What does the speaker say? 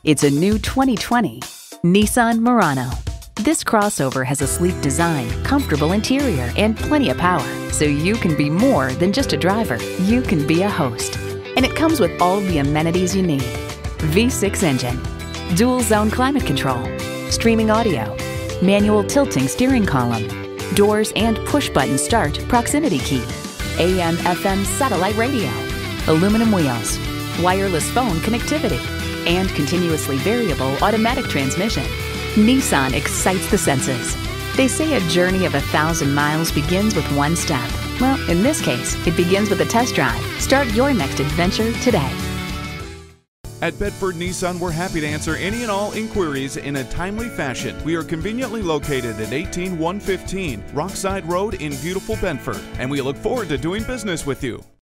It's a new 2020 Nissan Murano. This crossover has a sleek design, comfortable interior, and plenty of power, so you can be more than just a driver. You can be a host. And it comes with all the amenities you need. V6 engine, dual zone climate control, streaming audio, manual tilting steering column, doors and push-button start proximity key, AM/FM satellite radio, aluminum wheels, wireless phone connectivity, and continuously variable automatic transmission. Nissan excites the senses. They say a journey of 1,000 miles begins with one step. Well, in this case, it begins with a test drive. Start your next adventure today. At Bedford Nissan, we're happy to answer any and all inquiries in a timely fashion. We are conveniently located at 18115 Rockside Road in beautiful Bedford, and we look forward to doing business with you.